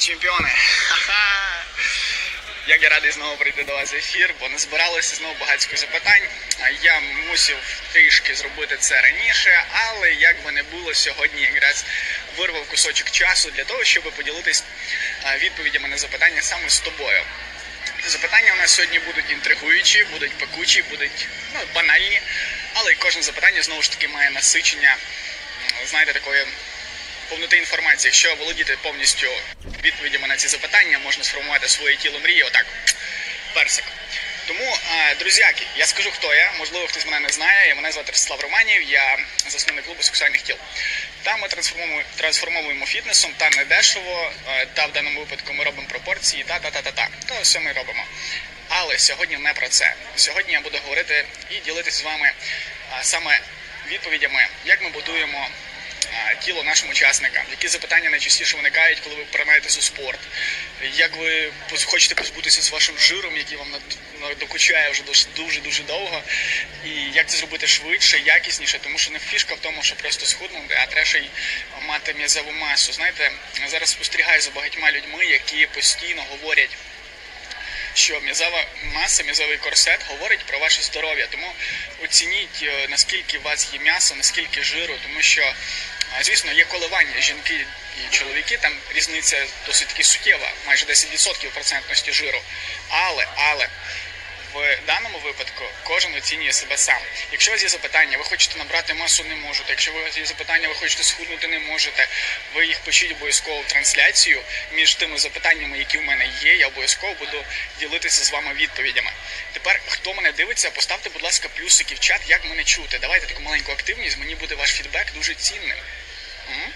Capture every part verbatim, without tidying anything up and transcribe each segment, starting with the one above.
Чемпіони! Ха-ха! Як я радий знову прийти до вас в ефір, бо назбиралося знову багатько запитань. Я мусив трішки зробити це раніше, але як би не було, сьогодні якраз вирвав кусочок часу для того, щоб поділитись відповідями на запитання саме з тобою. Запитання у нас сьогодні будуть інтригуючі, будуть пекучі, будуть ну, банальні, але кожне запитання знову ж таки має насичення, знаєте, такої повноти інформації. Якщо володіти повністю відповідями на ці запитання, можна сформувати своє тіло мрії, отак, персик. Тому, друзяки, я скажу, хто я, можливо, хтось мене не знає, мене звати Ростислав Романів, я засновник клубу сексуальних тіл. Там ми трансформуємо, трансформуємо фітнесом, та не дешево, та в даному випадку ми робимо пропорції, та-та-та-та-та. То все ми робимо. Але сьогодні не про це. Сьогодні я буду говорити і ділитися з вами саме відповідями, як ми будуємо тіло нашим учасникам, які запитання найчастіше виникають, коли ви переймаєтесь у спорт, як ви хочете позбутися з вашим жиром, який вам докучає вже дуже-дуже довго, і як це зробити швидше, якісніше, тому що не фішка в тому, що просто схуднути, а треба ще й мати м'язову масу. Знаєте, зараз спостерігаю за багатьма людьми, які постійно говорять, що м'язова маса, м'язовий корсет говорить про ваше здоров'я. Тому оцініть, наскільки у вас є м'ясо, наскільки жиру, тому що, звісно, є коливання жінки і чоловіки, там різниця досить таки суттєва, майже десять відсотків процентності жиру. Але, але, в даному випадку кожен оцінює себе сам. Якщо у вас є запитання, ви хочете набрати масу, не можете. Якщо у вас є запитання, ви хочете схуднути, не можете. Ви їх пишіть обов'язково в трансляцію. Між тими запитаннями, які в мене є, я обов'язково буду ділитися з вами відповідями. Тепер, хто мене дивиться, поставте, будь ласка, плюсики в чат, як мене чути. Давайте таку маленьку активність, мені буде ваш фідбек дуже цінним. Угу.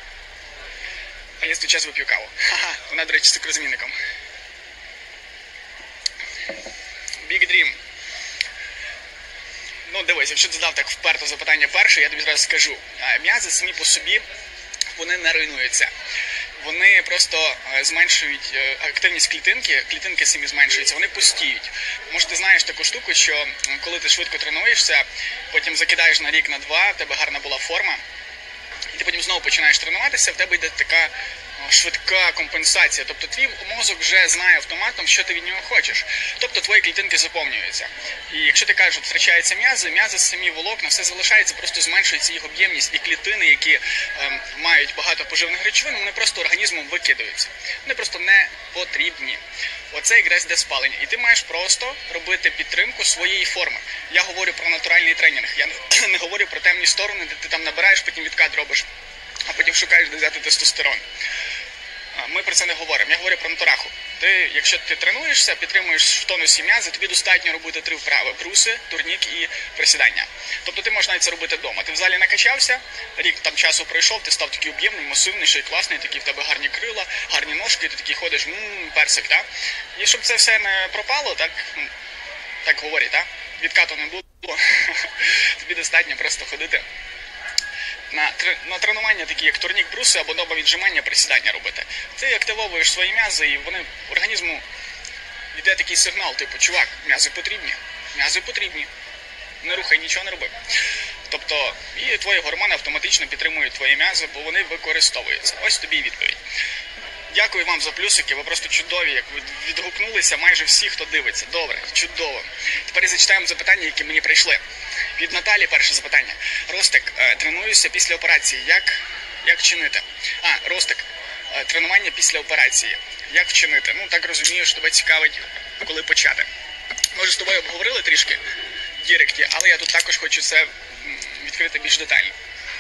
А я час вип'ю каву. Ха-ха, вона, до речі, з цукрозамінником. Big Dream. Ну, дивись, якщо ти задав так вперто запитання перше, я тобі зразу скажу. М'язи самі по собі, вони не руйнуються. Вони просто зменшують активність клітинки, клітинки самі зменшуються, вони пустіють. Може, ти знаєш таку штуку, що коли ти швидко тренуєшся, потім закидаєш на рік, на два, в тебе гарна була форма, і ти потім знову починаєш тренуватися, в тебе йде така швидка компенсація. Тобто твій мозок вже знає автоматом, що ти від нього хочеш. Тобто твої клітинки заповнюються. І якщо ти кажеш, втрачаються м'язи, м'язи самі волокна, все залишається, просто зменшується їх об'ємність, і клітини, які ем, мають багато поживних речовин, вони просто організмом викидаються. Вони просто не потрібні. Оце якраз йде спалення. І ти маєш просто робити підтримку своєї форми. Я говорю про натуральний тренінг. Я не говорю про темні сторони, де ти там набираєш, потім відкат робиш, а потім шукаєш, де взяти тестостерон. Ми про це не говоримо. Я говорю про натураху. Ти, якщо ти тренуєшся, підтримуєш в тонусі м'язи, тобі достатньо робити три вправи: бруси, турнік і присідання. Тобто ти можеш навіть це робити вдома. Ти в залі накачався, рік там часу пройшов, ти став такий об'ємний, масивніший, класний, такі в тебе гарні крила, гарні ножки, ти такий ходиш, ммм, персик, так? І щоб це все не пропало, так, так говорять, так? Відкату не було, тобі достатньо просто ходити на, на тренування, такі як турнік, бруси або доба віджимання, присідання робити. Ти активовуєш свої м'язи, і вони організму йде такий сигнал, типу, чувак, м'язи потрібні, м'язи потрібні, не рухай, нічого не роби. Тобто, і твої гормони автоматично підтримують твої м'язи, бо вони використовуються. Ось тобі і відповідь. Дякую вам за плюсики, ви просто чудові, як ви відгукнулися майже всі, хто дивиться. Добре, чудово. Тепер зачитаємо запитання, які мені прийшли. Від Наталі перше запитання. Ростик, тренуюся після операції, як, як чинити? А, Ростик, тренування після операції, як вчинити? Ну, так розумію, що тебе цікавить, коли почати. Ми вже з тобою обговорили трішки в діректі, але я тут також хочу це відкрити більш детально.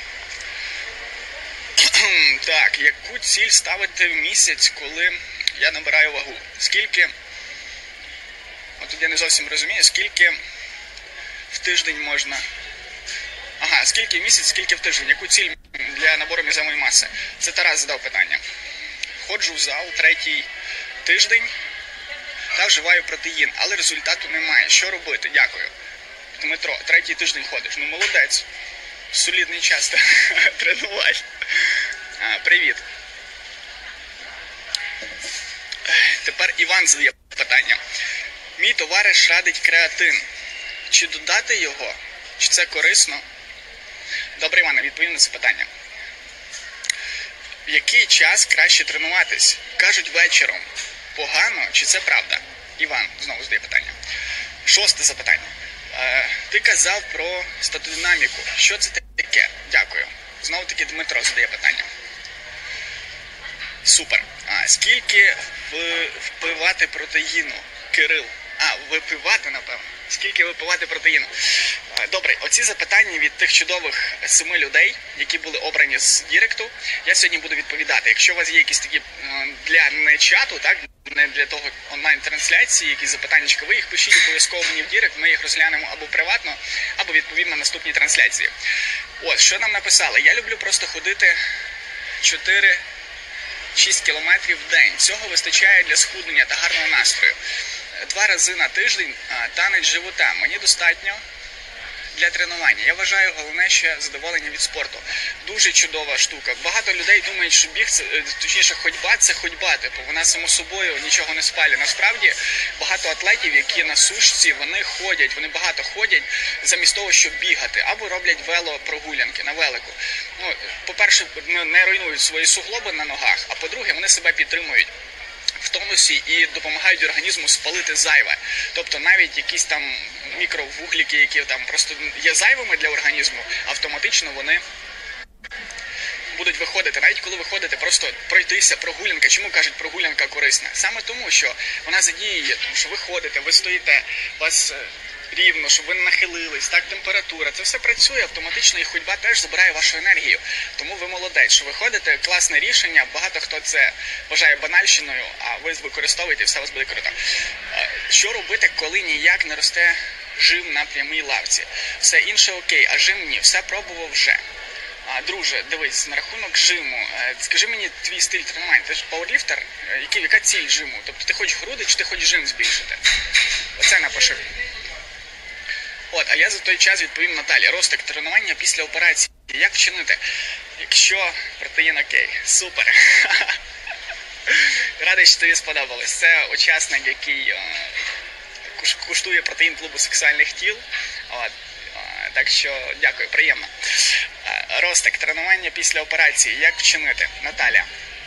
Так, яку ціль ставити в місяць, коли я набираю вагу? Скільки, от тут я не зовсім розумію, скільки в тиждень можна, ага, скільки в місяць, скільки в тиждень, яку ціль для набору м'язової маси? Це Тарас задав питання. Ходжу в зал третій тиждень та вживаю протеїн, але результату немає. Що робити? Дякую. Дмитро, третій тиждень ходиш, ну молодець. Солідний час тренувань. А, привіт. Тепер Іван задає питання. Мій товариш радить креатин. Чи додати його? Чи це корисно? Добре, Іване, відповім на це питання. В який час краще тренуватись? Кажуть вечором. Погано чи це правда? Іван знову задає питання. Шосте запитання. Е, ти казав про статодинаміку. Що це таке? Дякую. Знову таки Дмитро задає питання. Супер. А скільки впивати протеїну? Кирил. А, випивати, напевно. Скільки випивати протеїну? Добре, оці запитання від тих чудових семи людей, які були обрані з Діректу, я сьогодні буду відповідати. Якщо у вас є якісь такі для не чату, так, не для того онлайн-трансляції, якісь запитання, ви їх пишіть обов'язково мені в Дірект, ми їх розглянемо або приватно, або відповідно наступні трансляції. Ось, що нам написали. Я люблю просто ходити чотири-шість кілометрів в день. Цього вистачає для схуднення та гарного настрою. Два рази на тиждень танець живота. Мені достатньо для тренування. Я вважаю, головне ще задоволення від спорту. Дуже чудова штука. Багато людей думають, що біг, це, точніше ходьба, це ходьба. Типу, вона само собою нічого не спалює. Насправді, багато атлетів, які на сушці, вони ходять, вони багато ходять замість того, щоб бігати. Або роблять велопрогулянки на велику. Ну, по-перше, не руйнують свої суглоби на ногах, а по-друге, вони себе підтримують в тонусі і допомагають організму спалити зайве. Тобто навіть якісь там мікровугліки, які там просто є зайвими для організму, автоматично вони будуть виходити. Навіть коли ви ходите, просто пройтися, прогулянка. Чому кажуть, прогулянка корисна? Саме тому, що вона задіює, тому що ви ходите, ви стоїте, у вас рівно, щоб ви не нахилились, так, температура. Це все працює автоматично, і ходьба теж забирає вашу енергію. Тому ви молодець, що ви ходите, класне рішення, багато хто це вважає банальщиною, а ви використовуєте і все у вас буде круто. Що робити, коли ніяк не росте жим на прямій лавці? Все інше окей, а жим ні, все пробував вже. А, друже, дивись, на рахунок жиму, скажи мені твій стиль тренування, ти ж пауерліфтер, який, яка ціль жиму? Тобто ти хочеш груди чи ти хочеш жим збільшити? Оце напиши. От, а я за той час відповім Наталі. Ростик, тренування після операції. Як вчинити? Якщо протеїн окей. Супер. Радий, що тобі сподобалось. Це учасник, який е, куштує протеїн клубу сексуальних тіл. От. Е, так що, дякую, приємно. Е, Ростик, тренування після операції. Як вчинити? Наталя.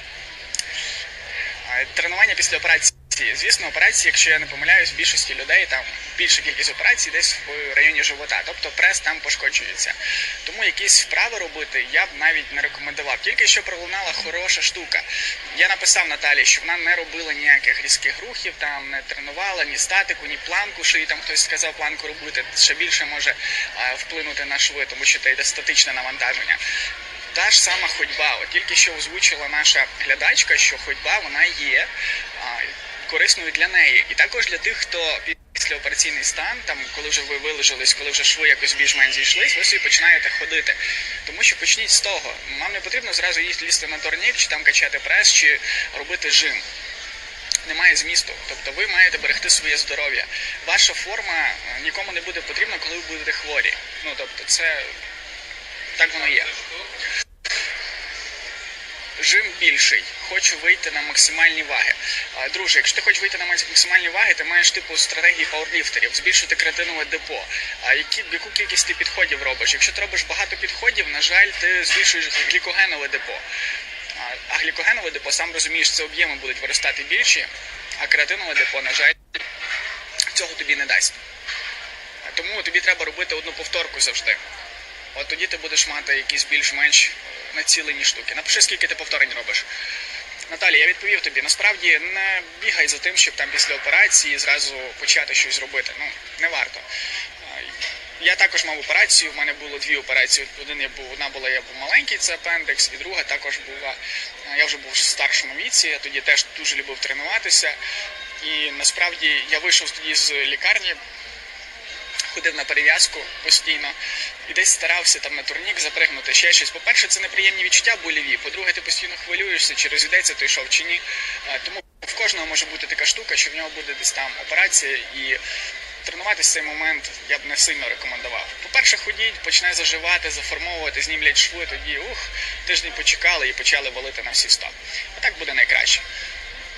Е, тренування після операції. Звісно, операції, якщо я не помиляюсь, в більшості людей там більша кількість операцій десь в районі живота, тобто прес там пошкоджується. Тому якісь вправи робити я б навіть не рекомендував. Тільки що пролунала хороша штука. Я написав Наталі, що вона не робила ніяких різких рухів, там не тренувала ні статику, ні планку, що їй там хтось сказав планку робити. Ще більше може а, вплинути на шви, тому що це йде статичне навантаження. Та ж сама ходьба. От тільки що озвучила наша глядачка, що ходьба, вона є а, корисною для неї. І також для тих, хто післяопераційний стан, там, коли вже ви вилежались, коли вже шви якось більш-менш зійшлись, ви собі починаєте ходити. Тому що почніть з того. Вам не потрібно зразу лізти на турнік, чи там качати прес, чи робити жим. Немає змісту. Тобто ви маєте берегти своє здоров'я. Ваша форма нікому не буде потрібна, коли ви будете хворі. Ну, тобто це... Так воно є. Жим більший. Хочу вийти на максимальні ваги. Друже, якщо ти хочеш вийти на максимальні ваги, ти маєш типу стратегії пауерліфтерів, збільшити креатинове депо. А які, яку кількість ти підходів робиш? Якщо ти робиш багато підходів, на жаль, ти збільшуєш глікогенове депо. А глікогенове депо, сам розумієш, це об'єми будуть виростати більші, а креатинове депо, на жаль, цього тобі не дасть. Тому тобі треба робити одну повторку завжди. От тоді ти будеш мати якісь більш-менш націлені штуки. Напиши, скільки ти повторень робиш. Наталі, я відповів тобі, насправді не бігай за тим, щоб там після операції зразу почати щось робити. Ну, не варто. Я також мав операцію, в мене було дві операції. Один я був, одна була, я був маленький, це апендикс, і друга також була, я вже був в старшому віці, я тоді теж дуже любив тренуватися. І насправді я вийшов тоді з лікарні, ходив на перев'язку постійно і десь старався там на турнік запригнути, ще щось. По-перше, це неприємні відчуття больові. По-друге, ти постійно хвилюєшся, чи розійдеться той шов, чи ні. Тому в кожного може бути така штука, що в нього буде десь там операція, і тренуватися в цей момент я б не сильно рекомендував. По-перше, ходіть, почне заживати, заформовувати, знімлять шви, тоді ух, тиждень почекали і почали валити на всі сто. А так буде найкраще.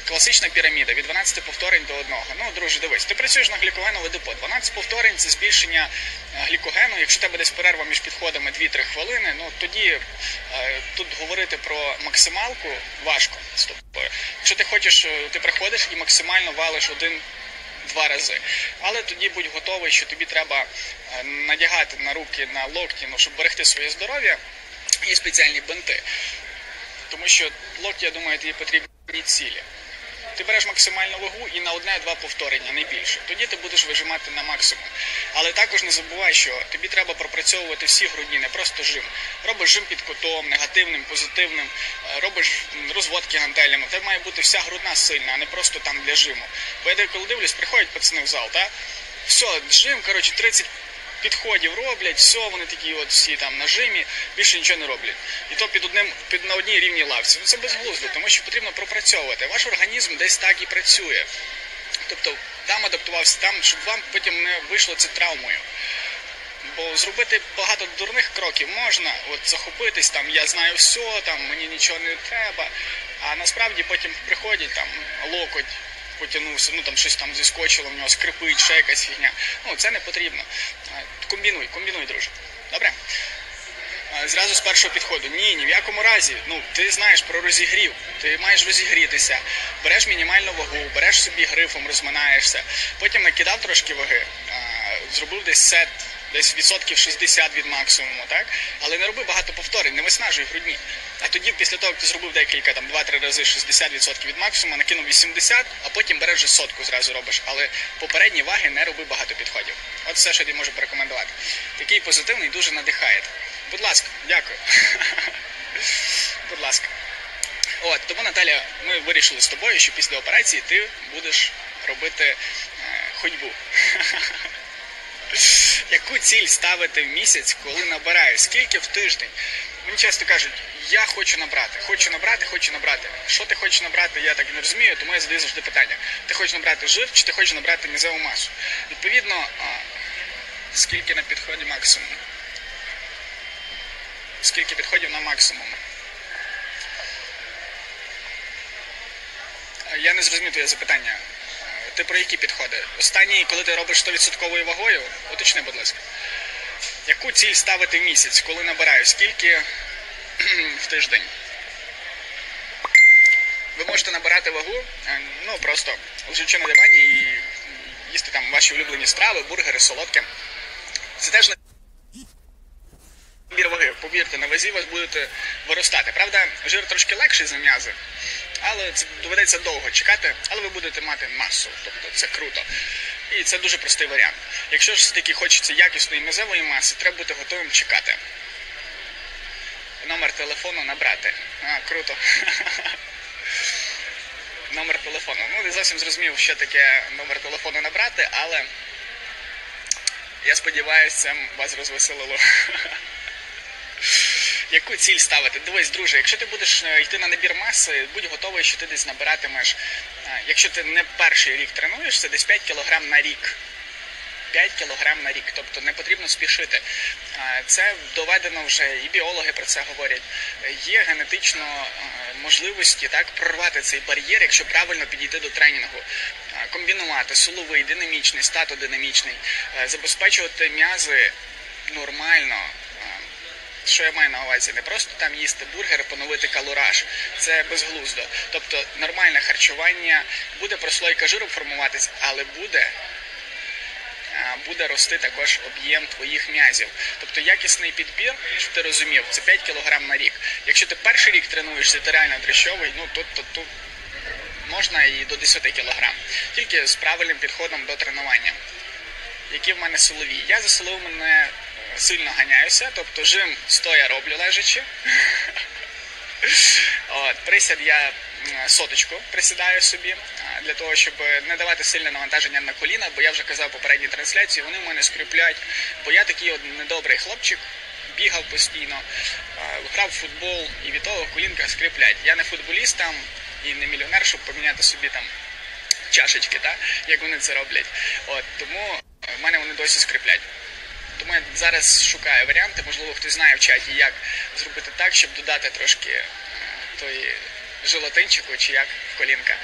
класична піраміда від дванадцяти повторень до одного. Ну, друже, дивись, ти працюєш на глікогенове депо. дванадцять повторень – це збільшення глікогену. Якщо у тебе десь перерва між підходами дві-три хвилини, ну тоді е, тут говорити про максималку важко з тобою. Якщо ти хочеш, ти приходиш і максимально валиш один-два рази. Але тоді будь готовий, що тобі треба надягати на руки, на локті, ну, щоб берегти своє здоров'я, є спеціальні бинти. Тому що локті, я думаю, тобі потрібні цілі. Ти береш максимальну вагу і на одне-два повторення, не більше. Тоді ти будеш вижимати на максимум. Але також не забувай, що тобі треба пропрацьовувати всі грудні, не просто жим. Робиш жим під кутом, негативним, позитивним, робиш розводки гантелями. Це має бути вся грудна сильна, а не просто там для жиму. Бо я коли дивлюсь, приходять пацани в зал, та? Все, жим, коротше, тридцять підходів роблять, все, вони такі от всі там на жимі, більше нічого не роблять. І то під одним, під на одній рівній лавці. Ну це безглуздо, тому що потрібно пропрацьовувати. Ваш організм десь так і працює. Тобто там адаптувався, там, щоб вам потім не вийшло це травмою. Бо зробити багато дурних кроків можна, от захопитись, там, я знаю все, там, мені нічого не треба, а насправді потім приходять, там, локоть потягнувся, ну там щось там зіскочило, в нього скрипить, ще якась фігня. Ну, це не потрібно. Комбінуй, комбінуй, друже. Добре? Зразу з першого підходу. Ні, ні в якому разі. Ну, ти знаєш про розігрів. Ти маєш розігрітися. Береш мінімальну вагу, береш собі грифом, розминаєшся. Потім накидав трошки ваги, зробив десь сет, десь відсотків шістдесят від максимуму, так? Але не роби багато повторень, не виснажуй грудні. А тоді, після того, як ти зробив декілька, там, два-три рази шістдесят відсотків від максимуму, накинув вісімдесят, а потім береш вже сотку зразу робиш. Але попередні ваги не роби багато підходів. От все, що я можу порекомендувати. Такий позитивний, дуже надихає. Будь ласка, дякую. Будь ласка. От, тому, Наталя, ми вирішили з тобою, що після операції ти будеш робити е, ходьбу. Яку ціль ставити в місяць, коли набираю? Скільки в тиждень? Мені часто кажуть, я хочу набрати, хочу набрати, хочу набрати. Що ти хочеш набрати, я так не розумію, тому я задаю завжди питання. Ти хочеш набрати жир, чи ти хочеш набрати м'язову масу? Відповідно, скільки на підході максимум? Скільки підходів на максимум? Я не зрозумів твоє запитання. Ти про які підходи? Останній, коли ти робиш сто відсотків вагою, уточни, будь ласка. Яку ціль ставити в місяць, коли набираю? Скільки в тиждень? Ви можете набирати вагу, ну просто лежачи на дивані і їсти там ваші улюблені страви, бургери, солодке. Це теж не набір ваги. Повірте, на вазі вас будете виростати. Правда, жир трошки легший за м'язи, але це доведеться довго чекати, але ви будете мати масу, тобто це круто. І це дуже простий варіант. Якщо ж все-таки хочеться якісної м'язової маси, треба бути готовим чекати. Номер телефону набрати. А, круто. Номер телефону. Ну, не зовсім зрозумів, що таке номер телефону набрати, але я сподіваюся, це вас розвеселило. Яку ціль ставити? Дивись, друже, якщо ти будеш йти на набір маси, будь готовий, що ти десь набиратимеш, якщо ти не перший рік тренуєшся, десь п'ять кілограм на рік. п'ять кілограм на рік, тобто не потрібно спішити. Це доведено вже, і біологи про це говорять. Є генетично можливості так прорвати цей бар'єр, якщо правильно підійти до тренінгу. Комбінувати силовий, динамічний, статодинамічний, забезпечувати м'язи нормально. Що я маю на увазі? Не просто там їсти бургер, поновити калораж. Це безглуздо. Тобто нормальне харчування, буде прослойка жиру формуватись, але буде, буде рости також об'єм твоїх м'язів. Тобто якісний підбір, щоб ти розумів, це п'ять кілограм на рік. Якщо ти перший рік тренуєшся, ти реально дрищовий, ну тут, тут, тут можна і до десять кілограм. Тільки з правильним підходом до тренування. Які в мене силові? Я за силовими не сильно ганяюся, тобто жим стоя роблю лежачи. От, присід я соточку присідаю собі, для того, щоб не давати сильне навантаження на коліна, бо я вже казав в попередній трансляції, вони в мене скріплять, бо я такий от недобрий хлопчик, бігав постійно, грав в футбол і від того колінка скріплять. Я не футболіст там і не мільйонер, щоб поміняти собі там чашечки, так, як вони це роблять. От, тому в мене вони досі скріплять. Тому я зараз шукаю варіанти, можливо, хтось знає в чаті, як зробити так, щоб додати трошки тої желатинчику чи як в колінка.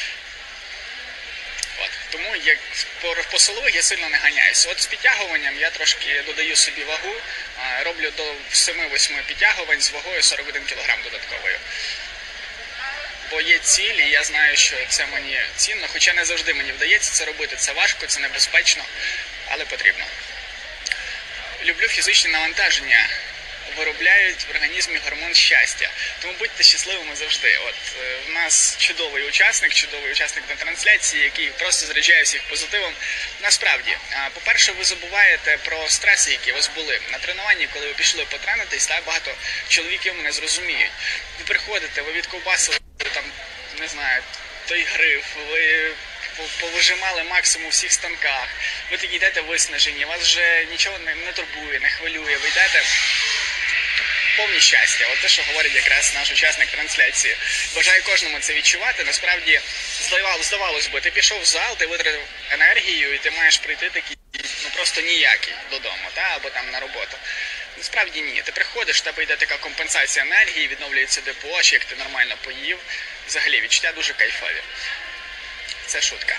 От. Тому як по, по силових я сильно не ганяюсь. От з підтягуванням я трошки додаю собі вагу, роблю до семи-восьми підтягувань з вагою сорок один кілограм додатковою. Бо є ціль, і я знаю, що це мені цінно, хоча не завжди мені вдається це робити. Це важко, це небезпечно, але потрібно. Люблю фізичні навантаження. Виробляють в організмі гормон щастя. Тому будьте щасливими завжди. От е, в нас чудовий учасник, чудовий учасник на трансляції, який просто заряджає всіх позитивом. Насправді, по-перше, ви забуваєте про стреси, які у вас були. На тренуванні, коли ви пішли потренитись, так, багато чоловіків мене зрозуміють. Ви приходите, ви відковбасили, там, не знаю, той гриф, ви повижимали максимум у всіх станках, ви тоді йдете виснажені, вас вже нічого не, не турбує, не хвилює, ви йдете повні щастя. От те, що говорить якраз наш учасник трансляції. Бажаю кожному це відчувати. Насправді, здавалось би, ти пішов в зал, ти витратив енергію, і ти маєш прийти такий, ну просто ніякий додому, та, або там на роботу. Насправді ні. Ти приходиш, в тебе йде така компенсація енергії, відновлюється депо, чи як ти нормально поїв. Взагалі, відчуття дуже кайфові. Це шутка.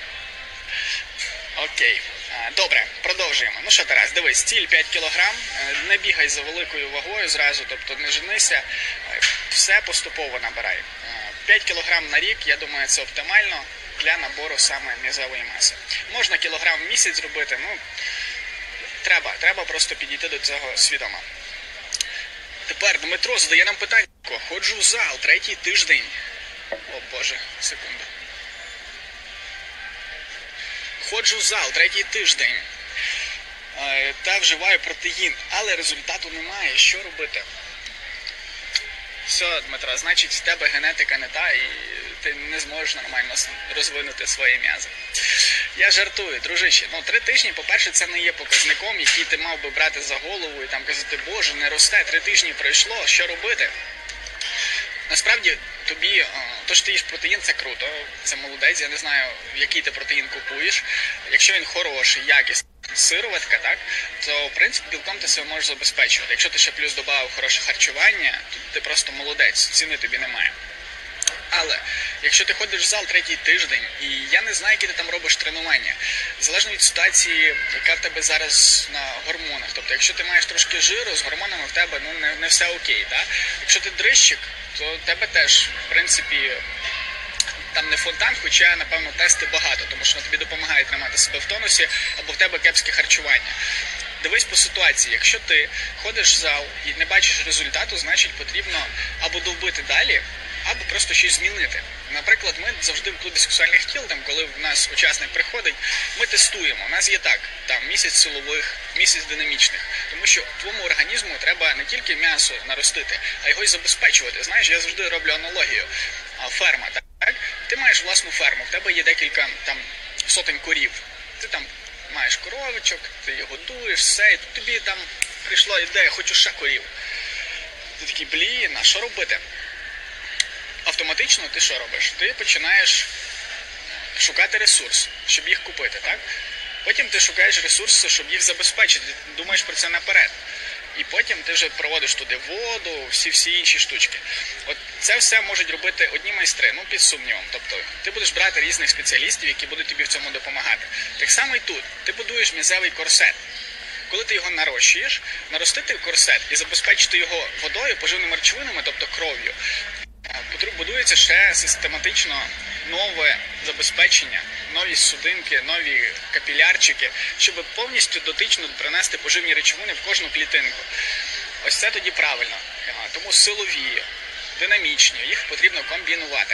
Окей. Добре, продовжуємо. Ну що, Тарас, дивись, ціль п'ять кілограм, не бігай за великою вагою зразу, тобто не женися, все поступово набирай. п'ять кілограм на рік, я думаю, це оптимально для набору саме м'язової маси. Можна кілограм в місяць зробити, ну, треба, треба просто підійти до цього свідомо. Тепер Дмитро задає нам питання. Ходжу в зал, третій тиждень. О, Боже, секунду. Ходжу в зал третій тиждень та вживаю протеїн, але результату немає. Що робити? Все, Дмитро, значить, в тебе генетика не та, і ти не зможеш нормально розвинути свої м'язи. Я жартую, дружище. Ну, три тижні, по-перше, це не є показником, який ти мав би брати за голову і там казати, Боже, не росте, три тижні пройшло, що робити? Насправді, тобі, то, що ти їш протеїн, це круто, це молодець, я не знаю, який ти протеїн купуєш. Якщо він хороший, якісний, сироватка, так, то, в принципі, білком ти себе можеш забезпечувати. Якщо ти ще плюс додав хороше харчування, то ти просто молодець, ціни тобі немає. Але, якщо ти ходиш в зал третій тиждень, і я не знаю, які ти там робиш тренування, залежно від ситуації, яка в тебе зараз на гормонах. Тобто, якщо ти маєш трошки жиру, з гормонами в тебе ну, не, не все окей. Так? Якщо ти дрищик, то в тебе теж, в принципі, там не фонтан, хоча, напевно, тести багато, тому що тобі допомагає тримати себе в тонусі, або в тебе кепське харчування. Дивись по ситуації, якщо ти ходиш в зал і не бачиш результату, значить потрібно або довбити далі, або просто щось змінити. Наприклад, ми завжди в клубі сексуальних тіл, там, коли в нас учасник приходить, ми тестуємо. У нас є так, там місяць силових, місяць динамічних. Тому що твоєму організму треба не тільки м'ясо наростити, а його й забезпечувати. Знаєш, я завжди роблю аналогію. Ферма, так? Ти маєш власну ферму, в тебе є декілька там сотень корів. Ти там маєш коровичок, ти їх годуєш, все, і тут тобі там прийшла ідея, хочу ще корів. Ти такий, блін, а що робити? Автоматично ти що робиш? Ти починаєш шукати ресурс, щоб їх купити, так? Потім ти шукаєш ресурси, щоб їх забезпечити, думаєш про це наперед. І потім ти вже проводиш туди воду, всі-всі інші штучки. От це все можуть робити одні майстри, ну під сумнівом. Тобто ти будеш брати різних спеціалістів, які будуть тобі в цьому допомагати. Так само і тут. Ти будуєш м'язевий корсет. Коли ти його нарощуєш, наростити корсет і забезпечити його водою, поживними речовинами, тобто кров'ю, будується ще систематично нове забезпечення, нові судинки, нові капілярчики, щоб повністю дотично принести поживні речовини в кожну клітинку. Ось це тоді правильно. Тому силові, динамічні, їх потрібно комбінувати.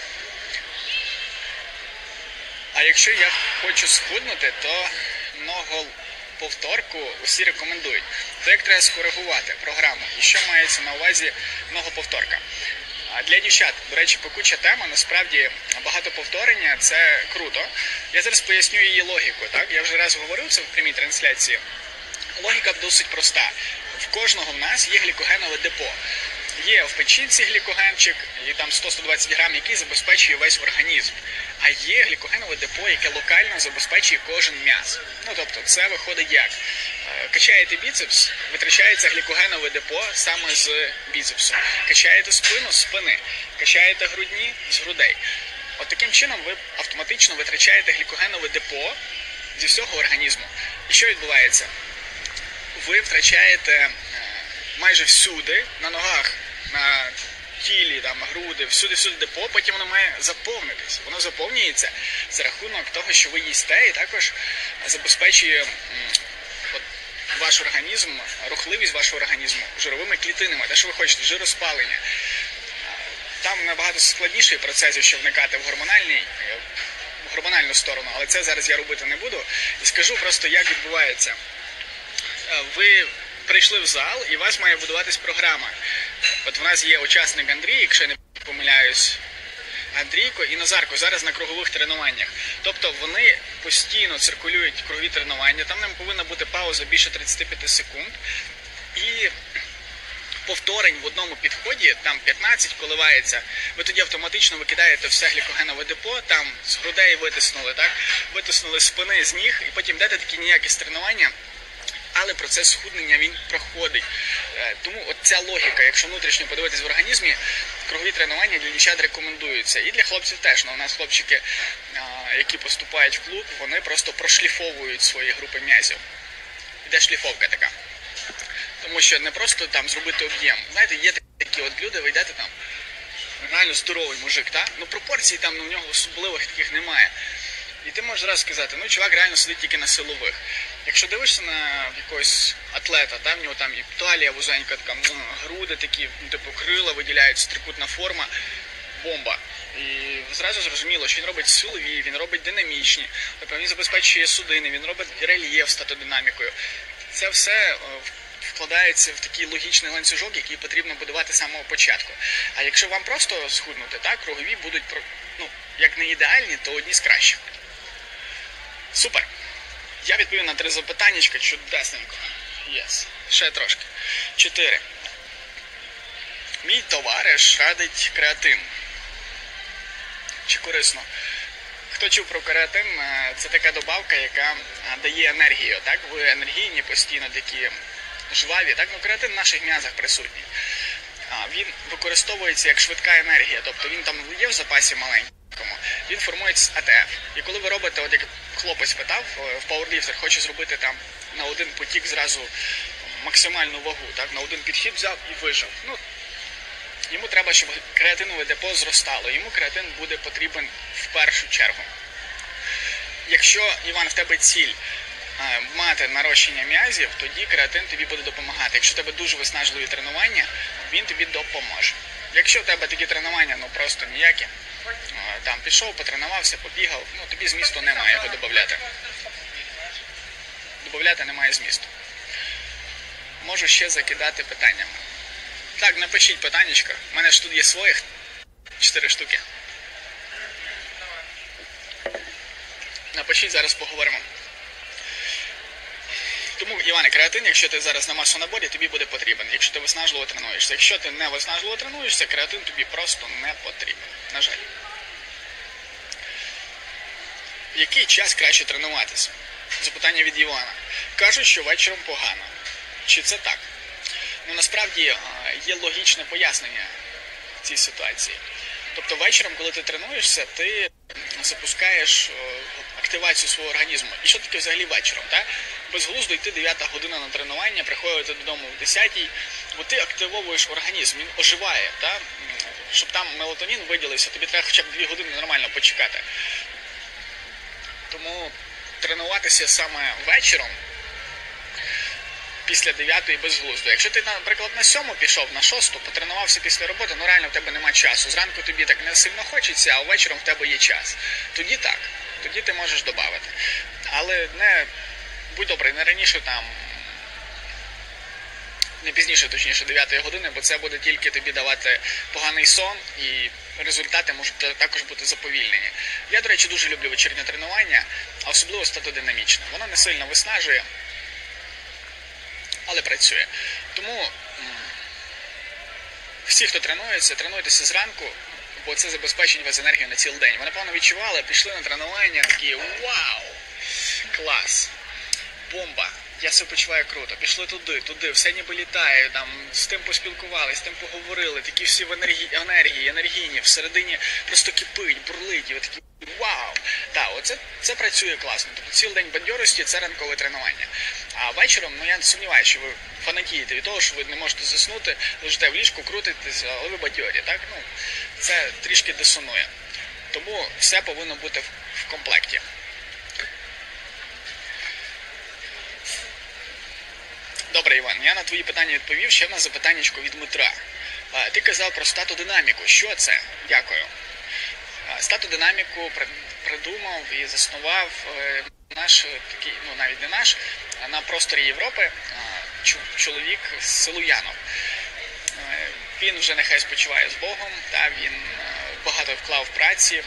А якщо я хочу схуднути, то многоповторку усі рекомендують. То як треба скоригувати програму? І що мається на увазі многоповторка? Для дівчат, до речі, пекуча тема, насправді багато повторення, це круто. Я зараз поясню її логіку, так? Я вже раз говорив це в прямій трансляції. Логіка досить проста. В кожного в нас є глікогенове депо. Є в печінці глікогенчик, і там сто - сто двадцять грам, який забезпечує весь організм. А є глікогенове депо, яке локально забезпечує кожен м'яз. Ну, тобто, це виходить як? Качаєте біцепс, витрачається глікогенове депо саме з біцепсу. Качаєте спину з спини, качаєте грудні з грудей. От таким чином ви автоматично витрачаєте глікогенове депо зі всього організму. І що відбувається? Ви втрачаєте майже всюди, на ногах, на тілі, там, груди, всюди-всюди депо, потім воно має заповнитись. Воно заповнюється за рахунок того, що ви їсте, і також забезпечує от, ваш організм, рухливість вашого організму жировими клітинами, те, що ви хочете, жироспалення. Там набагато складніший процес, якщо вникати в гормональний, в гормональну сторону, але це зараз я робити не буду. І скажу просто, як відбувається. Ви прийшли в зал, і у вас має будуватись програма. От в нас є учасник Андрій, якщо я не помиляюсь, Андрійко і Назарко зараз на кругових тренуваннях. Тобто вони постійно циркулюють кругові тренування, там не повинна бути пауза більше тридцять п'ять секунд. І повторень в одному підході, там п'ятнадцять коливається, ви тоді автоматично викидаєте все глікогенове депо, там з грудей витиснули, так? Витиснули з спини, з ніг, і потім дайте такі ніякі тренування. Але процес схуднення, він проходить. Тому от ця логіка, якщо внутрішньо подивитись в організмі, кругові тренування для дівчат рекомендуються. І для хлопців теж. Ну, у нас хлопчики, які поступають в клуб, вони просто прошліфовують свої групи м'язів. Іде шліфовка така. Тому що не просто там зробити об'єм. Знаєте, є такі от люди, ви йдете там, реально здоровий мужик, так? Ну пропорцій там ну, в нього особливих таких немає. І ти можеш зразу сказати, ну чувак реально сидить тільки на силових. Якщо дивишся на якогось атлета, та, в нього там і талія вузенька, така, ну, груди такі, ну, типу крила виділяються, трикутна форма, бомба. І зразу зрозуміло, що він робить силові, він робить динамічні, тобто він забезпечує судини, він робить рельєф статодинамікою. Це все вкладається в такий логічний ланцюжок, який потрібно будувати з самого початку. А якщо вам просто схуднути, так, кругові будуть, ну, як не ідеальні, то одні з кращих. Супер. Я відповів на три запитаннячка, чудесненько. Єс. Ще трошки. Чотири. Мій товариш радить креатин. Чи корисно? Хто чув про креатин, це така добавка, яка дає енергію. Так? Ви енергійні, постійно такі жваві. Так? Ну, креатин в наших м'язах присутній. Він використовується як швидка енергія. Тобто він там є в запасі маленький. Він формується з А Т Ф. І коли ви робите, от як хлопець питав, в пауерліфтер хоче зробити там на один потік зразу максимальну вагу, так, на один підхід взяв і вижав. Ну, йому треба, щоб креатинове депо зростало. Йому креатин буде потрібен в першу чергу. Якщо, Іван, в тебе ціль е, мати нарощення м'язів, тоді креатин тобі буде допомагати. Якщо в тебе дуже виснажливі тренування, він тобі допоможе. Якщо в тебе такі тренування, ну просто ніякі, там пішов, потренувався, побігав, ну тобі змісту немає його додати. Додати немає змісту. Можу ще закидати питаннями. Так, напишіть питаннячка. У мене ж тут є своїх чотири штуки. Напишіть, зараз поговоримо. Тому, Іване, креатин, якщо ти зараз на масонаборі, тобі буде потрібен, якщо ти виснажливо тренуєшся. Якщо ти не виснажливо тренуєшся, креатин тобі просто не потрібен. На жаль. В який час краще тренуватися? Запитання від Івана. Кажуть, що вечором погано. Чи це так? Ну, насправді, є логічне пояснення цій ситуації. Тобто вечором, коли ти тренуєшся, ти запускаєш активацію свого організму. І що таке взагалі вечором? Так? Безглуздо йти дев'ята година на тренування, приходити додому в десятій, бо ти активовуєш організм, він оживає. Так? Щоб там мелатонін виділився, тобі треба хоча б дві години нормально почекати. Тому тренуватися саме вечором після дев'ятої безглуздо. Якщо ти, наприклад, на сьому пішов, на шосту, потренувався після роботи, ну реально в тебе немає часу. Зранку тобі так не сильно хочеться, а вечором в тебе є час. Тоді так. Тоді ти можеш додати. Але не, будь добрий, не раніше там, не пізніше, точніше, дев'ятої години, бо це буде тільки тобі давати поганий сон і результати можуть також бути заповільнені. Я, до речі, дуже люблю вечірнє тренування, а особливо статодинамічне. Воно не сильно виснажує, але працює. Тому всі, хто тренується, тренуйтеся зранку, бо це забезпечить вас енергію на цілий день. Ви, напевно, відчували, пішли на тренування, такі вау, клас, бомба. я себе почуваю круто, пішли туди, туди, все ніби літає, там, з тим поспілкувалися, з тим поговорили, такі всі в енергії, енергії, енергійні, всередині просто кипить, бурлить, і ви такі вау! Так, оце це працює класно. Тобто цілий день бадьорості – це ранкове тренування. А вечором, ну я не сумніваюся, що ви фанатієте від того, що ви не можете заснути, лежите в ліжку, крутитесь, але ви бадьорі, так? Ну, це трішки дисонує. Тому все повинно бути в комплекті. Добре, Іван, я на твої питання відповів. Ще в нас запитаннячко від Дмитра. Ти казав про статодинаміку. Що це? Дякую. Статодинаміку придумав і заснував наш, такий, ну навіть не наш, а на просторі Європи чоловік з селу Янов. Він вже нехай спочиває з Богом, та він багато вклав праці.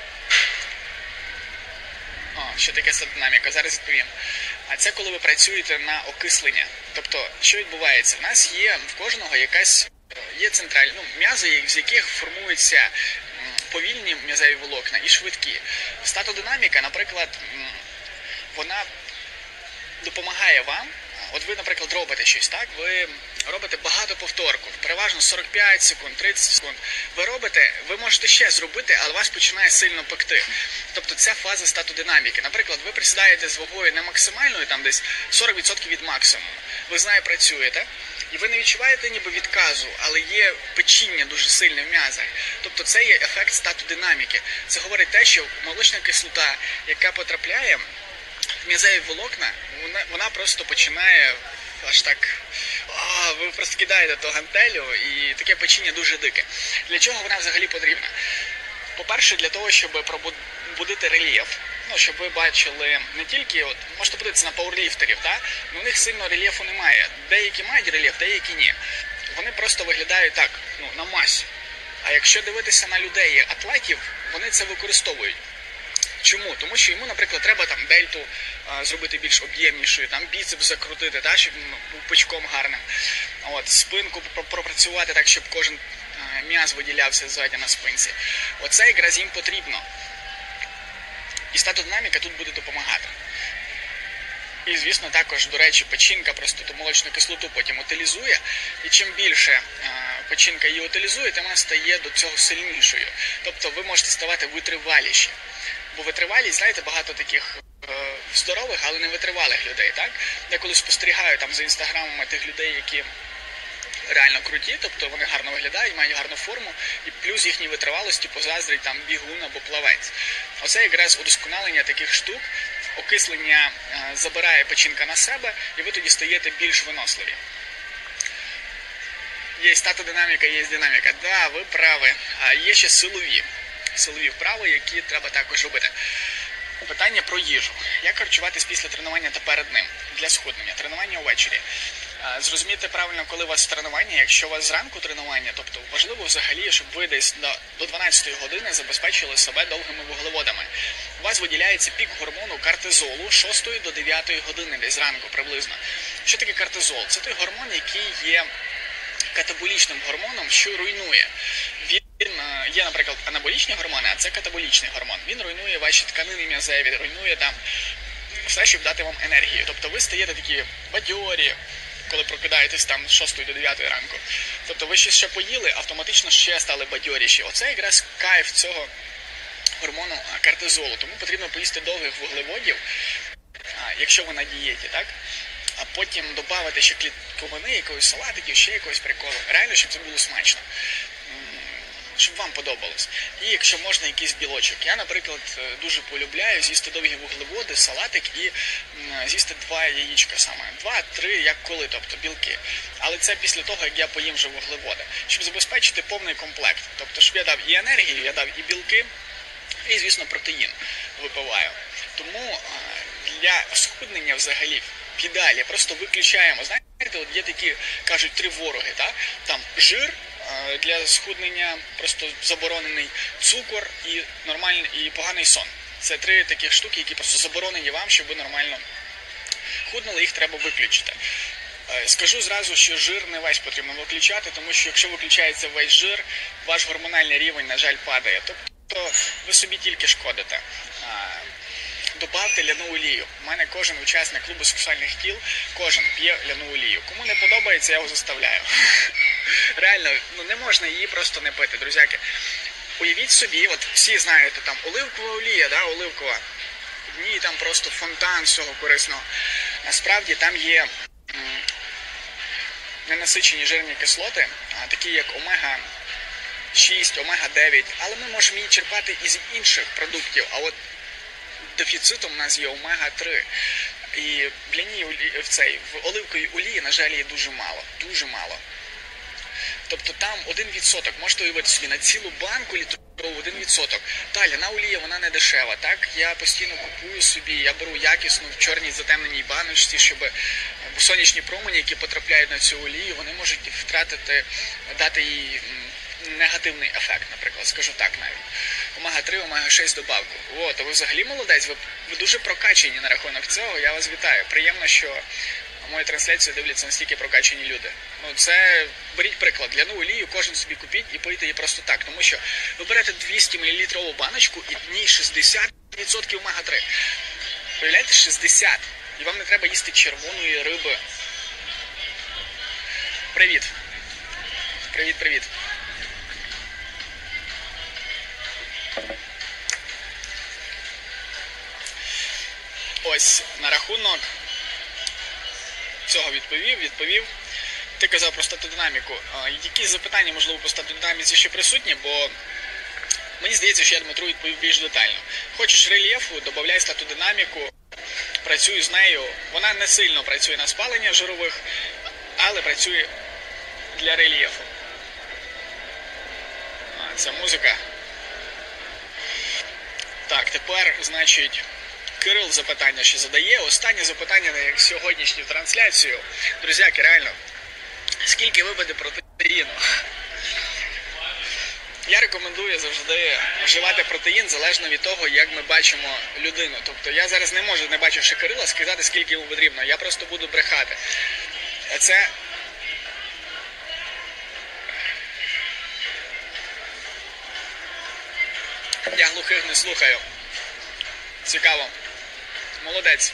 О, що таке статодинаміка? Зараз відповім. А це коли ви працюєте на окислення. Тобто, що відбувається? В нас є в кожного якась, є центральні, ну, м'язи, з яких формуються повільні м'язеві волокна і швидкі. Статодинаміка, наприклад, вона допомагає вам. От ви, наприклад, робите щось, так? Ви робите багато повторку, переважно сорок п'ять секунд, тридцять секунд. Ви робите, ви можете ще зробити, але вас починає сильно пекти. Тобто це фаза статодинаміки. Наприклад, ви присідаєте з вагою не максимальною, там десь сорок відсотків від максимуму. Ви з нею працюєте, і ви не відчуваєте ніби відказу, але є печіння дуже сильне в м'язах. Тобто це є ефект статодинаміки. Це говорить те, що молочна кислота, яка потрапляє в м'язеві волокна, вона, вона просто починає аж так, о, ви просто кидаєте ту гантелю, і таке печіння дуже дике. Для чого вона взагалі потрібна? По-перше, для того, щоб пробудити рельєф. Ну, щоб ви бачили не тільки, от, можете подивитися на пауерліфтерів, так? У них сильно рельєфу немає. Деякі мають рельєф, деякі ні. Вони просто виглядають так, ну, на масі. А якщо дивитися на людей, атлетів, вони це використовують. Чому? Тому що йому, наприклад, треба там дельту а, зробити більш об'ємнішою, там біцепс закрутити, так, щоб ну, був пучком гарним. От, спинку пропрацювати так, щоб кожен а, м'яз виділявся ззаді на спинці. Оце якраз їм потрібно. І статодинаміка тут буде допомагати. І, звісно, також, до речі, печінка просто ту молочну кислоту потім утилізує. І чим більше а, печінка її утилізує, тим вона стає до цього сильнішою. Тобто ви можете ставати витриваліші. Бо витривалість, знаєте, багато таких е, здорових, але не витривалих людей, так? Я коли спостерігаю там за інстаграмами тих людей, які реально круті, тобто вони гарно виглядають, мають гарну форму, і плюс їхній витривалості позаздрить там бігун або плавець. Оце якраз удосконалення таких штук, окислення е, забирає печінка на себе, і ви тоді стаєте більш виносливі. Є статодинаміка, є динаміка. Так, да, ви праві. А є ще силові. Силові вправи, які треба також робити. Питання про їжу. Як харчуватись після тренування та перед ним? Для схуднення. Тренування увечері. Зрозуміти правильно, коли у вас тренування. Якщо у вас зранку тренування, тобто важливо взагалі, щоб ви десь до дванадцятої години забезпечили себе довгими вуглеводами. У вас виділяється пік гормону кортизолу з шостої до дев'ятої години, десь зранку приблизно. Що таке кортизол? Це той гормон, який є катаболічним гормоном, що руйнує. Він є, наприклад, анаболічні гормони, а це катаболічний гормон. Він руйнує ваші тканини м'язеві, руйнує там все, щоб дати вам енергію. Тобто ви стаєте такі бадьорі, коли прокидаєтесь там з шостої до дев'ятої ранку. Тобто ви щось ще поїли, автоматично ще стали бадьоріші. Оце якраз кайф цього гормону кортизолу. Тому потрібно поїсти довгих вуглеводів, якщо ви на дієті, так? А потім додати ще клітковини, якогось салатиків, ще якогось приколу. Реально, щоб це було смачно. Щоб вам подобалось. І якщо можна, якийсь білочок. Я, наприклад, дуже полюбляю з'їсти довгі вуглеводи, салатик і з'їсти два яєчка саме. Два-три, як коли, тобто білки. Але це після того, як я поїм вже вуглеводи. Щоб забезпечити повний комплект. Тобто, щоб я дав і енергію, я дав і білки, і, звісно, протеїн випиваю. Тому для схуднення взагалі в ідеалі просто виключаємо. Знаєте, от є такі, кажуть, три вороги. Так? Там жир, для схуднення просто заборонений, цукор і нормальний і поганий сон. Це три таких штуки, які просто заборонені вам, щоб ви нормально худнули, їх треба виключити. Скажу зразу, що жир не весь потрібно виключати, тому що якщо виключається весь жир, ваш гормональний рівень, на жаль, падає. Тобто ви собі тільки шкодите. добавте ляну олію. У мене кожен учасник клубу сексуальних кіл, кожен п'є ляну олію. Кому не подобається, я його заставляю. Реально, ну не можна її просто не пити, друзяки. Уявіть собі, от всі знаєте, там оливкова олія, да, оливкова. В ній там просто фонтан всього корисного. Насправді там є м, ненасичені жирні кислоти, а, такі як омега шість, омега дев'ять, але ми можемо її черпати із інших продуктів. А от дефіцитом у нас є омега три. І в ляній олії, в цей, в оливковій олії, на жаль, є дуже мало. Дуже мало. Тобто там один відсоток, можете уявити собі, на цілу банку літрову один відсоток. Та, ляна олія, вона не дешева, так? Я постійно купую собі, я беру якісну в чорній затемненій баночці, щоб сонячні промені, які потрапляють на цю олію, вони можуть втратити, дати їй негативний ефект, наприклад, скажу так навіть. омега три, омега шість добавку. О, то ви взагалі молодець, ви, ви дуже прокачені на рахунок цього, я вас вітаю. Приємно, що мою трансляцію дивляться настільки прокачені люди. Ну, це, беріть приклад, ляну олію кожен собі купіть і пийте її просто так, тому що ви берете двісті мілілітрову баночку і в ній шістдесят відсотків омега три. Уявляєте, шістдесят. І вам не треба їсти червоної риби. Привіт. Привіт, привіт. Ось, на рахунок цього відповів, відповів. Ти казав про статодинаміку. Якісь запитання, можливо, по статодинаміці ще присутні, бо мені здається, що я Дмитру відповів більш детально. Хочеш рельєфу, додавай статодинаміку, працюй з нею. Вона не сильно працює на спалення жирових, але працює для рельєфу. А, це музика. Так, тепер, значить, Кирил запитання ще задає. Останнє запитання на сьогоднішню трансляцію. Друзяки, реально, скільки випаде протеїну? Я рекомендую завжди вживати протеїн залежно від того, як ми бачимо людину. Тобто я зараз не можу, не бачивши Кирила, сказати, скільки йому потрібно. Я просто буду брехати. Це... Я глухих не слухаю. Цікаво. Молодець.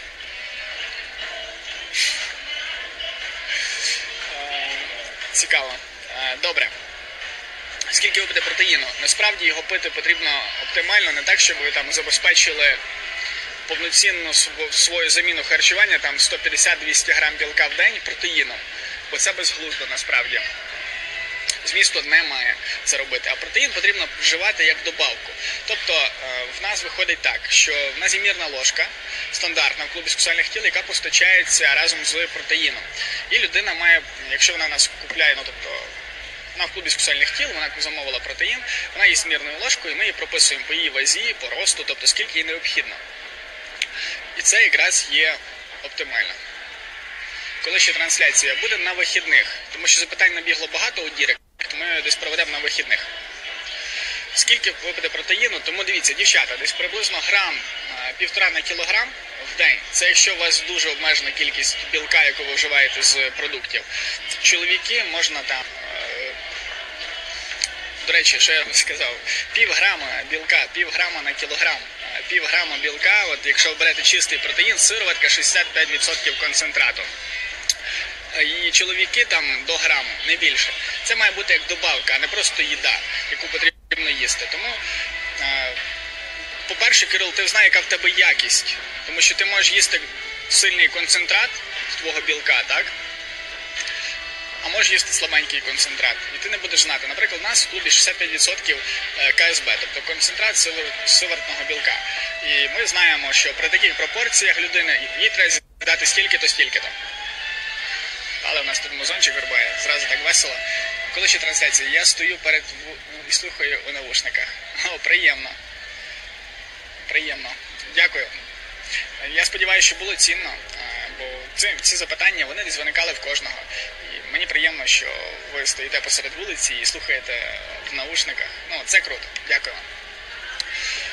Цікаво. Добре. Скільки випити протеїну? Насправді його пити потрібно оптимально, не так, щоб ви там забезпечили повноцінну свою заміну харчування, там сто п'ятдесят - двісті грам білка в день протеїном. Бо це безглуздо насправді. Змісту немає це робити. А протеїн потрібно вживати як добавку. Тобто в нас виходить так, що в нас є мірна ложка, стандартна в клубі сексуальних тіл, яка постачається разом з протеїном. І людина має, якщо вона нас купляє, ну тобто вона в клубі сексуальних тіл, вона замовила протеїн, вона їсть мірною ложкою, і ми її прописуємо по її вазі, по росту, тобто скільки їй необхідно. І це якраз є оптимально. Коли ще трансляція буде на вихідних, тому що запитань набігло багато у Дірект, ми десь проведемо на вихідних. Скільки випаде протеїну? Тому дивіться, дівчата, десь приблизно грам, півтора на кілограм в день. Це якщо у вас дуже обмежена кількість білка, яку ви вживаєте з продуктів. Чоловіки можна там, до речі, що я вам сказав, пів грама білка, пів грама на кілограм, пів грама білка, от якщо ви берете чистий протеїн, сироватка шістдесят п'ять відсотків концентрату. І чоловіки там до граму, не більше. Це має бути як добавка, а не просто їда, яку потрібно їсти. Тому, по-перше, Кирил, ти знаєш, яка в тебе якість. Тому що ти можеш їсти сильний концентрат твого білка, так? А можеш їсти слабенький концентрат. І ти не будеш знати. Наприклад, у нас в клубі шістдесят п'ять відсотків ка ес бе, тобто концентрат сиворотного білка. І ми знаємо, що при таких пропорціях людини їй треба з'їдати стільки-то, стільки-то. Але в нас тут музончик вирубає, зразу так весело. Коли ще трансляція? Я стою перед і слухаю у навушниках. О, приємно. Приємно. Дякую. Я сподіваюся, що було цінно, бо ці, ці запитання, вони десь виникали в кожного. І мені приємно, що ви стоїте посеред вулиці і слухаєте в навушниках. Ну, це круто. Дякую вам.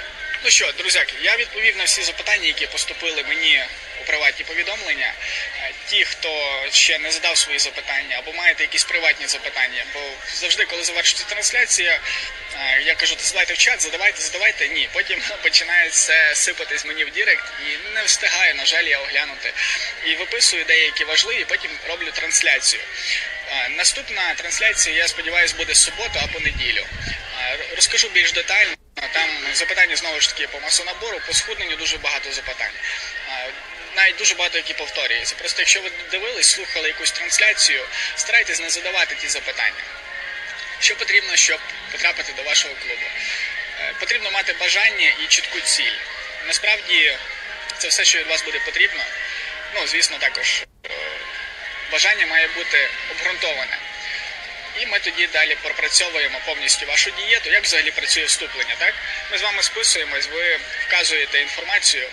Ну що, друзяки, я відповів на всі запитання, які поступили мені у приватні повідомлення. Ті, хто ще не задав свої запитання або маєте якісь приватні запитання, бо завжди, коли завершується трансляція, я кажу, задавайте в чат, задавайте, задавайте. Ні, потім починає це сипатись мені в дірект і не встигаю, на жаль, я оглянути. І виписую деякі важливі, потім роблю трансляцію. Наступна трансляція, я сподіваюся, буде суботу або неділю. Розкажу більш детально. Там запитання, знову ж таки, по масонабору, по схудненню дуже багато запитань. Навіть дуже багато які повторюються. Просто якщо ви дивились, слухали якусь трансляцію, старайтесь не задавати ті запитання. Що потрібно, щоб потрапити до вашого клубу? Потрібно мати бажання і чітку ціль. Насправді, це все, що від вас буде потрібно. Ну, звісно, також бажання має бути обґрунтоване. І ми тоді далі пропрацьовуємо повністю вашу дієту, як взагалі працює вступлення, так? Ми з вами списуємось, ви вказуєте інформацію,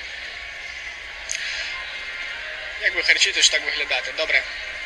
як ви харчуєте, що так виглядати. Добре.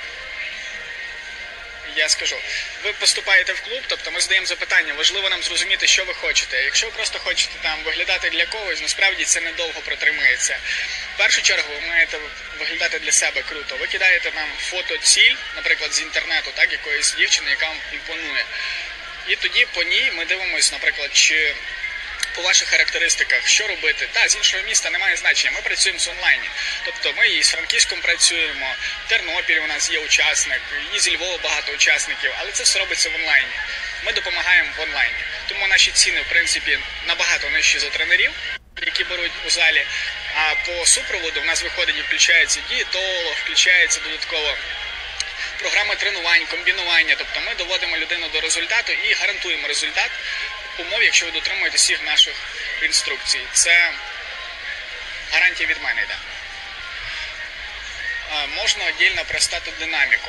Я скажу. Ви поступаєте в клуб, тобто ми задаємо запитання, важливо нам зрозуміти, що ви хочете. Якщо ви просто хочете там виглядати для когось, насправді це недовго протримається. В першу чергу ви маєте виглядати для себе круто. Ви кидаєте нам фото-ціль, наприклад, з інтернету, так, якоїсь дівчини, яка вам імпонує. І тоді по ній ми дивимося, наприклад, чи по ваших характеристиках, що робити. Так, з іншого міста немає значення, ми працюємо з онлайні. Тобто ми і з Франківськом працюємо, в Тернопілі у нас є учасник, і зі Львова багато учасників, але це все робиться в онлайні. Ми допомагаємо в онлайні. Тому наші ціни, в принципі, набагато нижчі за тренерів, які беруть у залі. А по супроводу в нас виходить і включається дієтолог, включається додатково програми тренувань, комбінування. Тобто ми доводимо людину до результату і гарантуємо результат умов, якщо ви дотримуєте всіх наших інструкцій. Це гарантія від мене йде. Можна віддільно про статодинаміку.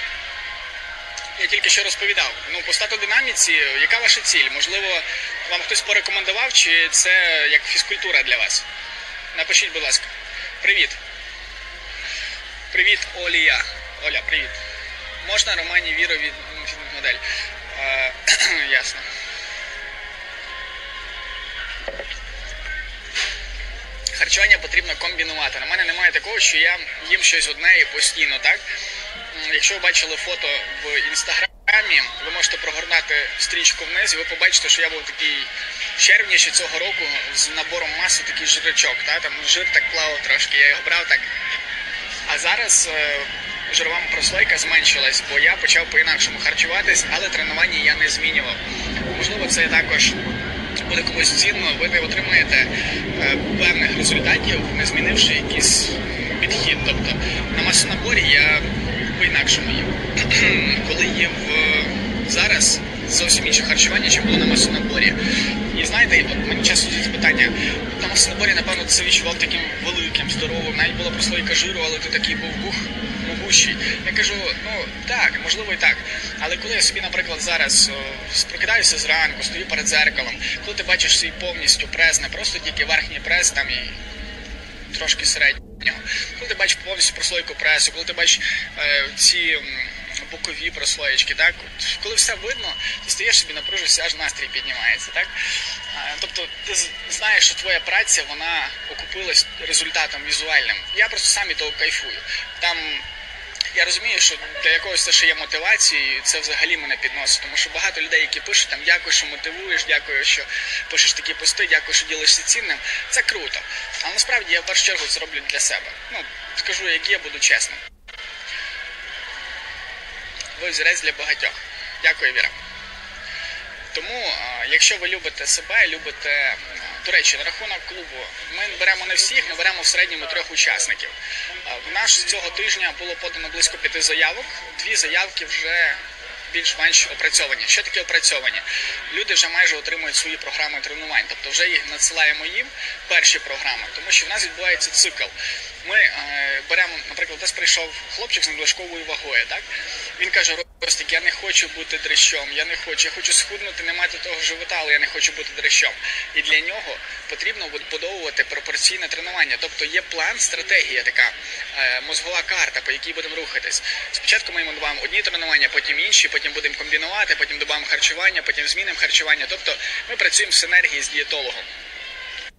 Я тільки що розповідав. Ну, по статодинаміці, яка ваша ціль? Можливо, вам хтось порекомендував, чи це як фізкультура для вас? Напишіть, будь ласка. Привіт. Привіт, Олія. Оля, привіт. Можна Романі Віро від модель? Е, ясно. Харчування потрібно комбінувати. На мене немає такого, що я їм щось одне і постійно, так? Якщо ви бачили фото в інстаграмі, ви можете прогорнати стрічку вниз, і ви побачите, що я був такий в червні ще цього року з набором маси, такий жирочок, так? Там жир так плавав трошки, я його брав так. А зараз е, жирова прослойка зменшилась, бо я почав по-інакшому харчуватись, але тренування я не змінював. Можливо, це також буде комусь цінно, ви не отримаєте е, певних результатів, не змінивши якийсь підхід. Тобто на масонаборі я по-інакшому їв. Коли їв е, зараз зовсім інше харчування, ніж було на масонаборі. І знаєте, от мені часто ці питання, на масонаборі, напевно, ти себе відчував таким великим, здоровим, навіть була прослойка жиру, але ти такий був бух, могущий. Я кажу, ну так, можливо і так. Але коли я собі, наприклад, зараз о, прокидаюся зранку, стою перед дзеркалом, коли ти бачиш свій повністю прес, не просто тільки верхній прес там і трошки середнього, коли ти бачиш повністю прослойку пресу, коли ти бачиш е, ці бокові прослоєчки, так? От, коли все видно, ти стаєш собі, напружишся, аж настрій піднімається, так? А, тобто ти знаєш, що твоя праця, вона окупилась результатом візуальним. Я просто сам від того кайфую. Там я розумію, що для якогось це ще є мотивацією, це взагалі мене підносить, тому що багато людей, які пишуть, там, дякую, що мотивуєш, дякую, що пишеш такі пости, дякую, що ділишся цінним, це круто. Але насправді я в першу чергу це роблю для себе. Ну, скажу, як є, буду чесним. Ви взірець для багатьох. Дякую, Віра. Тому, якщо ви любите себе, любите... До речі, на рахунок клубу, ми беремо не всіх, ми беремо в середньому трьох учасників. В нас цього тижня було подано близько п'яти заявок, дві заявки вже більш-менш опрацьовані. Що таке опрацьовані? Люди вже майже отримують свої програми тренувань, тобто вже їх надсилаємо їм, перші програми, тому що в нас відбувається цикл. Ми е, беремо, наприклад, десь прийшов хлопчик з надлишковою вагою, так? Він каже, Ростик, я не хочу бути дрищом, я не хочу, я хочу схуднути, не мати того живота, але я не хочу бути дрищом. І для нього потрібно будувати пропорційне тренування. Тобто є план, стратегія така, е, мозгова карта, по якій будемо рухатись. Спочатку ми йому додаємо одні тренування, потім інші, потім будемо комбінувати, потім додаємо харчування, потім змінимо харчування. Тобто ми працюємо в синергії з дієтологом.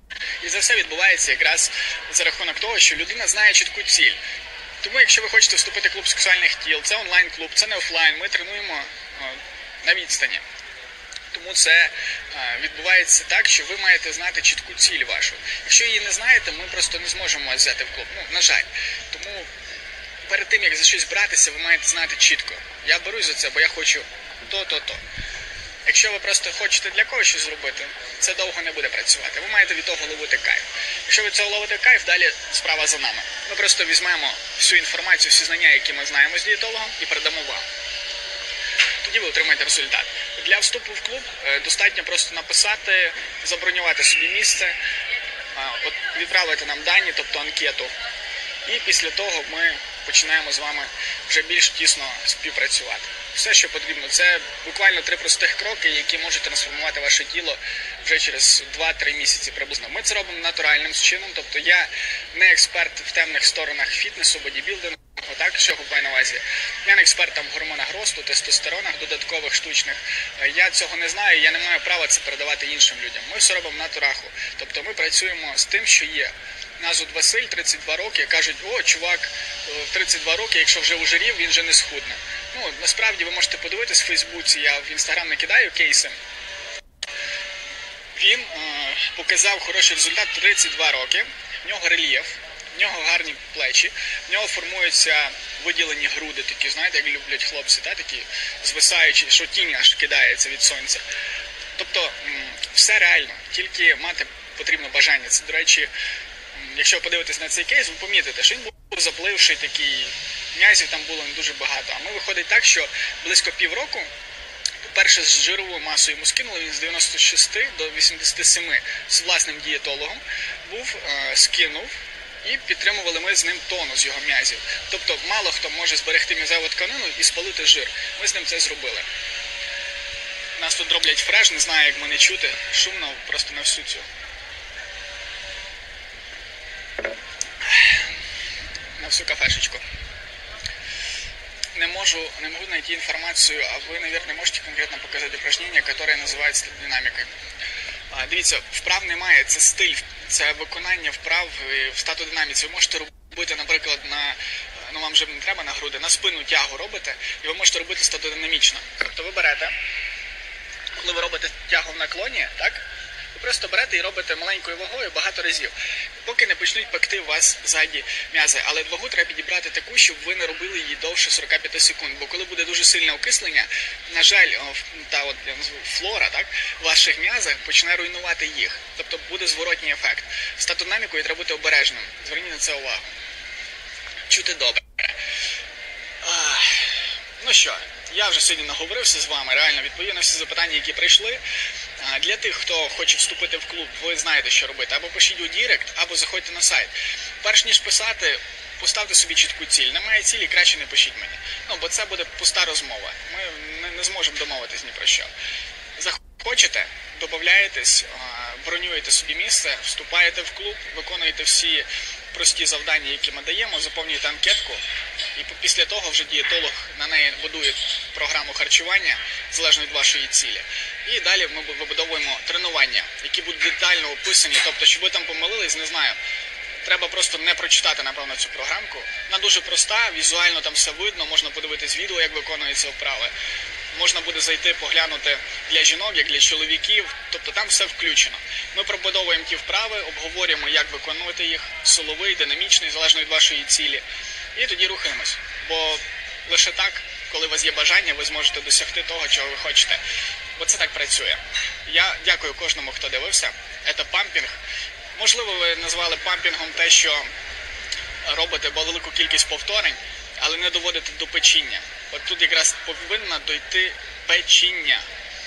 І це все відбувається якраз за рахунок того, що людина знає чітку ціль. Тому якщо ви хочете вступити в клуб сексуальних тіл, це онлайн-клуб, це не офлайн, ми тренуємо на відстані. Тому це відбувається так, що ви маєте знати чітку ціль вашу. Якщо її не знаєте, ми просто не зможемо вас взяти в клуб. Ну, на жаль. Тому перед тим, як за щось братися, ви маєте знати чітко. Я берусь за це, бо я хочу то, то, то. Якщо ви просто хочете для когось щось зробити, це довго не буде працювати. Ви маєте від того ловити кайф. Якщо ви цього ловите кайф, далі справа за нами. Ми просто візьмемо всю інформацію, всі знання, які ми знаємо з дієтологом, і передамо вам. Тоді ви отримаєте результат. Для вступу в клуб достатньо просто написати, забронювати собі місце, от відправити нам дані, тобто анкету. І після того ми починаємо з вами вже більш тісно співпрацювати. Все, що потрібно, це буквально три простих кроки, які можуть трансформувати ваше тіло вже через два-три місяці приблизно. Ми це робимо натуральним чином, тобто я не експерт в темних сторонах фітнесу, бодібілдингу, так, що маю на увазі. Я не експерт там в гормонах росту, тестостеронах додаткових штучних. Я цього не знаю, я не маю права це передавати іншим людям. Ми все робимо натураху. Тобто ми працюємо з тим, що є. Нас от Василь, тридцять два роки, кажуть, о, чувак, в тридцять два роки, якщо вже ожирів, він вже не схудне. Ну, насправді ви можете подивитись в Фейсбуці, я в Інстаграм не кидаю кейси. Він е, показав хороший результат тридцять два роки, в нього рельєф, в нього гарні плечі, в нього формуються виділені груди, такі, знаєте, як люблять хлопці, та, такі звисаючі, що тінь аж кидається від сонця. Тобто, все реально, тільки мати потрібно бажання. Це, до речі, якщо подивитись на цей кейс, ви помітите, що він був запливший такий, м'язів там було не дуже багато. А ми виходить так, що близько півроку, перше з жировою масою йому скинули, він з дев'яноста шести до вісімдесяти семи з власним дієтологом був, е, скинув, і підтримували ми з ним тонус його м'язів. Тобто мало хто може зберегти м'язеву тканину і спалити жир. Ми з ним це зробили. Нас тут роблять фреш, не знаю, як мене чути, шумно просто на всю цю. На всю кафешечку. Не можу, не могу найти информацию, а вы, наверное, можете конкретно показать упражнение, которое називається динамікою. Дивіться, вправ немає, це стиль, це виконання вправ в статодинаміці. Ви можете робити, наприклад, на, ну вам вже не треба на груди, на спину тягу робите, і ви можете робити статодинамічно. Тобто ви берете, коли ви робите тягу в наклоні, так? Ви просто берете і робите маленькою вагою багато разів, поки не почнуть пекти у вас ззаді м'язи. Але вагу треба підібрати таку, щоб ви не робили її довше сорок п'ять секунд. Бо коли буде дуже сильне окислення, на жаль, та от, я назву, флора, так, в ваших м'язах почне руйнувати їх. Тобто буде зворотній ефект. З статодинамікою треба бути обережним. Зверніть на це увагу. Чути добре. Ах. Ну що, я вже сьогодні наговорився з вами, реально відповів на всі запитання, які прийшли. Для тих, хто хоче вступити в клуб, ви знаєте, що робити. Або пишіть у Дірект, або заходьте на сайт. Перш ніж писати, поставте собі чітку ціль. Немає цілі, краще не пишіть мені. Ну, бо це буде пуста розмова. Ми не, не зможемо домовитись ні про що. Захочете, додаєтесь, бронюєте собі місце, вступаєте в клуб, виконуєте всі прості завдання, які ми даємо, заповнюєте анкетку, і після того вже дієтолог на неї будує програму харчування, залежно від вашої цілі. І далі ми вибудовуємо тренування, які будуть детально описані, тобто, щоб ви там помилились, не знаю, треба просто не прочитати, напевно, цю програмку. Вона дуже проста, візуально там все видно, можна подивитись відео, як виконуються вправи. Можна буде зайти, поглянути для жінок, як для чоловіків, тобто там все включено. Ми пробудовуємо ті вправи, обговорюємо, як виконувати їх, силовий, динамічний, залежно від вашої цілі. І тоді рухаємось. Бо лише так, коли у вас є бажання, ви зможете досягти того, чого ви хочете. Бо це так працює. Я дякую кожному, хто дивився. Це пампінг. Можливо, ви назвали пампінгом те, що робите велику кількість повторень, але не доводите до печіння. От тут якраз повинно дойти печіння.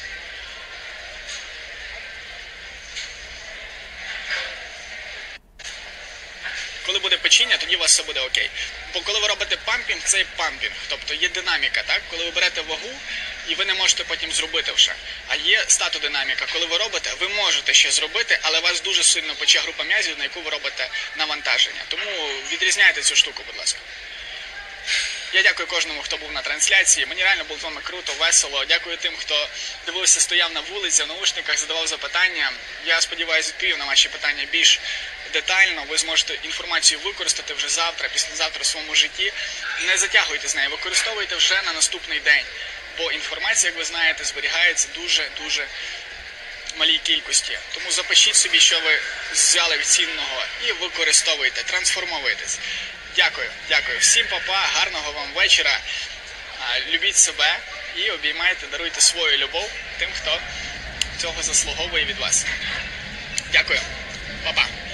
Коли буде печіння, тоді у вас все буде окей. Бо коли ви робите пампінг, це є пампінг. Тобто є динаміка, так? Коли ви берете вагу, і ви не можете потім зробити вже. А є статодинаміка. Коли ви робите, ви можете ще зробити, але у вас дуже сильно пече група м'язів, на яку ви робите навантаження. Тому відрізняйте цю штуку, будь ласка. Я дякую кожному, хто був на трансляції. Мені реально було з вами круто, весело. Дякую тим, хто дивився, стояв на вулиці, в наушниках, задавав запитання. Я сподіваюся, відповів на ваші питання більш детально. Ви зможете інформацію використати вже завтра, післязавтра в своєму житті. Не затягуйте з нею, використовуйте вже на наступний день. Бо інформація, як ви знаєте, зберігається дуже-дуже малій кількості. Тому запишіть собі, що ви взяли від цінного і використовуйте, трансформуйтесь. Дякую, дякую. Всім па-па, гарного вам вечора. Любіть себе і обіймайте, даруйте свою любов тим, хто цього заслуговує від вас. Дякую. Па-па.